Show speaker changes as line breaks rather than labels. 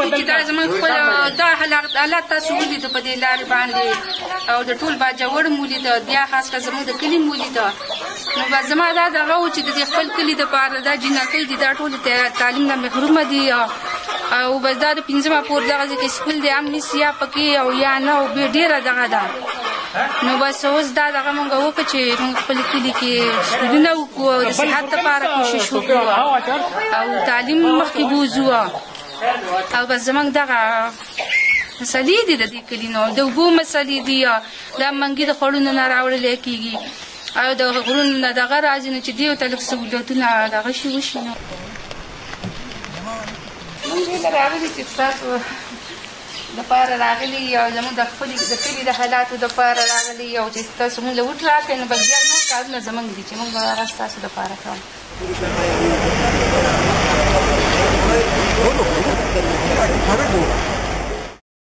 چې دا زموږ خپل دا حالات تاسو ولیدو په دې لارې باندې او د ټول باجوړ مو لیده بیا خاص کر زموږ د کلي مو لیده نو بس زما دا دغه و چې د خپل کلي دپاره دا جنکۍ دي دا ټول تعلیم نه محرومه دي او بس دا د پنځمه پورې دغه ځای کې سکول دی هم نیسي یا پکې او یا نه او ډېره دغه ده نو بس اوس دا دغه مونږ وکړو چې مونږ خپل کلي کې سکولونه وکړو او د صحت لپاره کوشش وکړو او تعلیم مخکې بوځو او بس زموږ دغه مسلې دي د دې کلي نو د اوبو مسلې دي دا منګي د خوړونو نه راوړلی کېږي او د غرونو نه دغه راځي نو چې دیو ته لږ سهولتونه دغه شي وشي نو مونږ دې راغلي چې ستاسو دپاره راغلي او زموږ د خپلې د کلي د حالاتو دپاره راغلي او چې تاسو مونږ له وټ راکړئ نو بس بیا نور کارونه زموږ دي چې مونږ به هغه ستاسو دپاره کوو